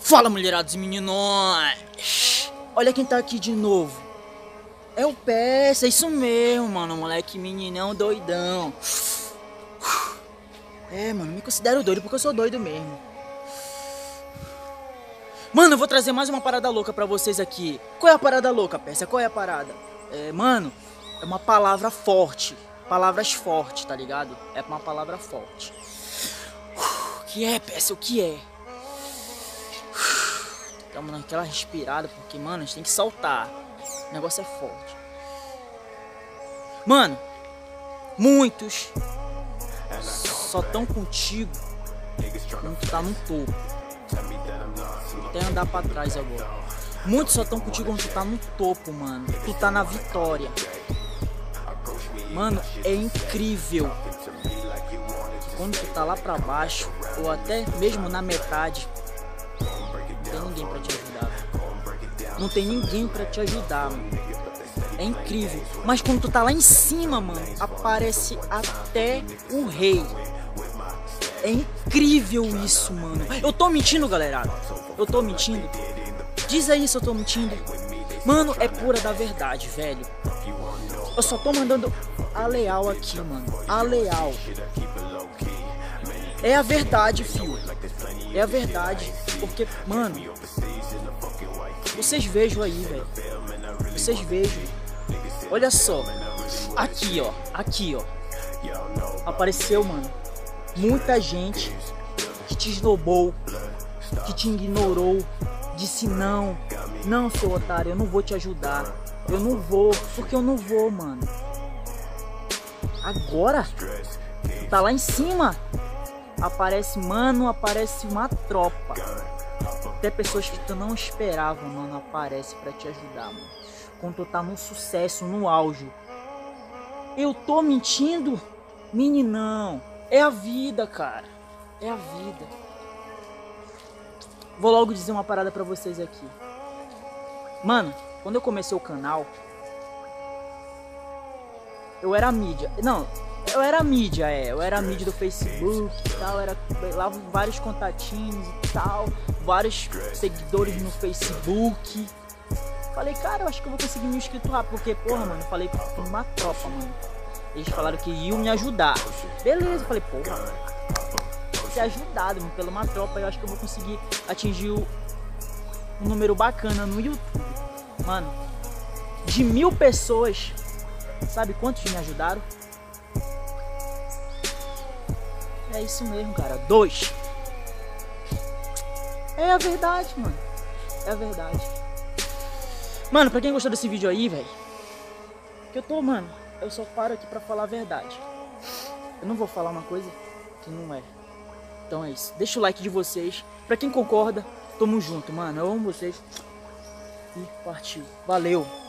Fala, mulherados e meninos! Olha quem tá aqui de novo. É o PS, é isso mesmo, mano. Moleque meninão doidão. É, mano, me considero doido porque eu sou doido mesmo. Mano, eu vou trazer mais uma parada louca pra vocês aqui. Qual é a parada louca, PS? Qual é a parada? Mano, é uma palavra forte. Palavras fortes, tá ligado? É uma palavra forte. O que é, PS? O que é? Estamos naquela respirada, porque, mano, a gente tem que soltar. O negócio é forte. Mano, muitos só tão contigo quando tu tá no topo. Vou até andar pra trás agora. Muitos só tão contigo quando tu tá no topo, mano. Tu tá na vitória. Mano, é incrível. Quando tu tá lá pra baixo, ou até mesmo na metade, não tem ninguém pra te ajudar. Não tem ninguém pra te ajudar, mano. É incrível. Mas quando tu tá lá em cima, mano, aparece até o rei. É incrível isso, mano. Eu tô mentindo, galera? Eu tô mentindo? Diz aí se eu tô mentindo. Mano, é pura da verdade, velho. Eu só tô mandando a leal aqui, mano. A leal. É a verdade, fio. É a verdade. Porque, mano, vocês vejam aí, velho. Vocês vejam. Olha só. Aqui, ó. Aqui, ó. Apareceu, mano, muita gente que te esnobou, que te ignorou, disse não, seu otário, eu não vou te ajudar. Eu não vou, porque eu não vou, mano. Agora, tá lá em cima, aparece, mano, aparece uma tropa. Até pessoas que tu não esperava, mano, aparece pra te ajudar, mano. Quando tu tá no sucesso, no auge. Eu tô mentindo? Meninão. É a vida, cara. É a vida. Vou logo dizer uma parada pra vocês aqui. Mano, quando eu comecei o canal, eu era mídia. Não, eu era mídia, eu era mídia do Facebook e tal. Era lá vários contatinhos e tal. Vários seguidores no Facebook. Falei, cara, eu acho que eu vou conseguir me inscrito rápido. Porque, porra, mano, eu falei com uma tropa, mano. Eles falaram que iam me ajudar. Beleza, eu falei, porra, vou ser ajudado, mano, pela uma tropa. Eu acho que eu vou conseguir atingir um número bacana no YouTube. Mano, de 1000 pessoas, sabe quantos me ajudaram? É isso mesmo, cara, 2. É a verdade, mano. É a verdade. Mano, pra quem gostou desse vídeo aí, velho, que eu tô, mano, eu só paro aqui pra falar a verdade. Eu não vou falar uma coisa que não é. Então é isso. Deixa o like de vocês. Pra quem concorda, tamo junto, mano. Eu amo vocês. E partiu. Valeu.